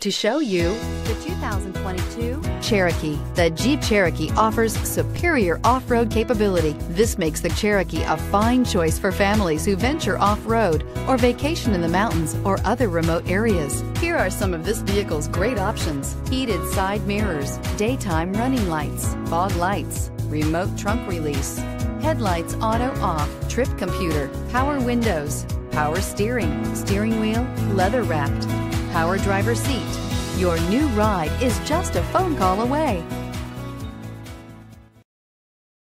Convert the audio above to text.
to show you the 2022 Cherokee. The Jeep Cherokee offers superior off-road capability. This makes the Cherokee a fine choice for families who venture off-road or vacation in the mountains or other remote areas. Here are some of this vehicle's great options: heated side mirrors, daytime running lights, fog lights, remote trunk release, headlights auto off, trip computer, power windows, power steering wheel leather wrapped, power driver seat. Your new ride is just a phone call away.